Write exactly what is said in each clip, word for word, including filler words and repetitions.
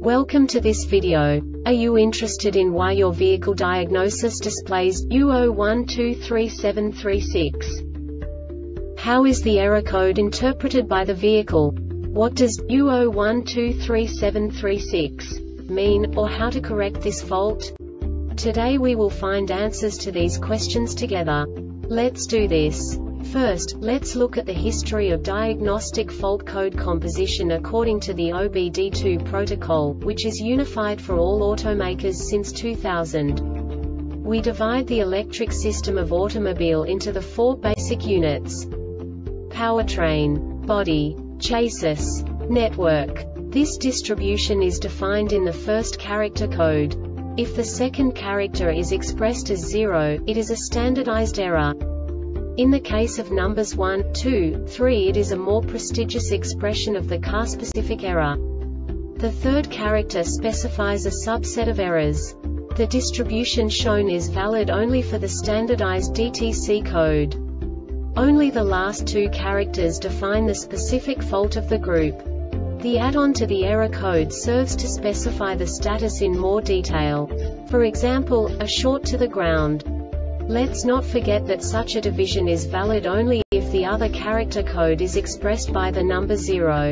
Welcome to this video. Are you interested in why your vehicle diagnosis displays U zero one two three seven three six? How is the error code interpreted by the vehicle? What does U zero one two three seven three six mean, or how to correct this fault? Today we will find answers to these questions together. Let's do this. First, let's look at the history of diagnostic fault code composition according to the O B D two protocol, which is unified for all automakers since two thousand. We divide the electric system of automobile into the four basic units: powertrain, body, chassis, network. This distribution is defined in the first character code. If the second character is expressed as zero, it is a standardized error. In the case of numbers one, two, three, it is a more prestigious expression of the car-specific error. The third character specifies a subset of errors. The distribution shown is valid only for the standardized D T C code. Only the last two characters define the specific fault of the group. The add-on to the error code serves to specify the status in more detail. For example, a short to the ground. Let's not forget that such a division is valid only if the other character code is expressed by the number zero.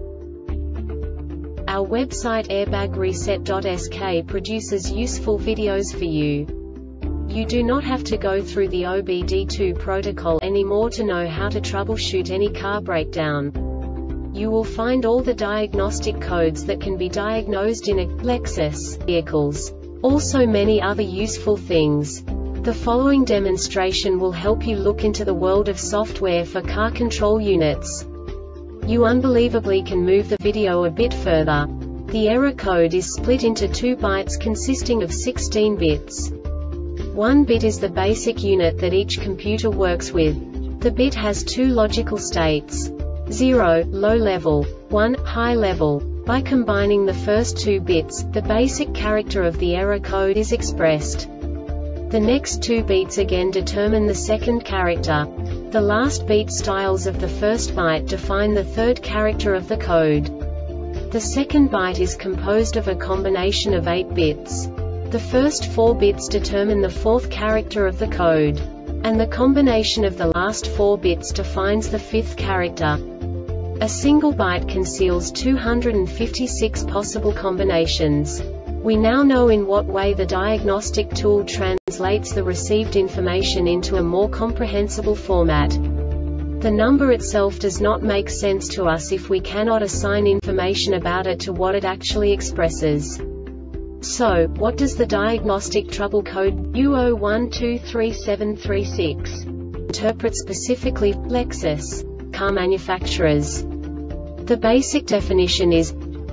Our website airbag reset dot S K produces useful videos for you. You do not have to go through the O B D two protocol anymore to know how to troubleshoot any car breakdown. You will find all the diagnostic codes that can be diagnosed in a Lexus vehicles. Also many other useful things. The following demonstration will help you look into the world of software for car control units. You unbelievably can move the video a bit further. The error code is split into two bytes consisting of sixteen bits. One bit is the basic unit that each computer works with. The bit has two logical states: zero, low level, one, high level. By combining the first two bits, the basic character of the error code is expressed. The next two beats again determine the second character. The last beat styles of the first byte define the third character of the code. The second byte is composed of a combination of eight bits. The first four bits determine the fourth character of the code. And the combination of the last four bits defines the fifth character. A single byte conceals two hundred fifty-six possible combinations. We now know in what way the diagnostic tool translates the received information into a more comprehensible format. The number itself does not make sense to us if we cannot assign information about it to what it actually expresses. So, what does the diagnostic trouble code U zero one two three seven three six interpret specifically for Lexus car manufacturers? The basic definition is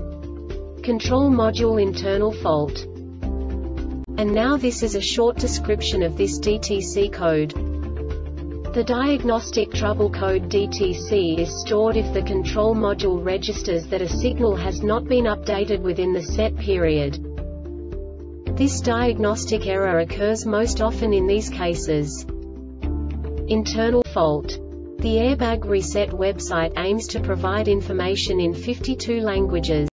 control module internal fault. And now this is a short description of this D T C code. The diagnostic trouble code D T C is stored if the control module registers that a signal has not been updated within the set period. This diagnostic error occurs most often in these cases. Internal fault. The Airbag Reset website aims to provide information in fifty-two languages.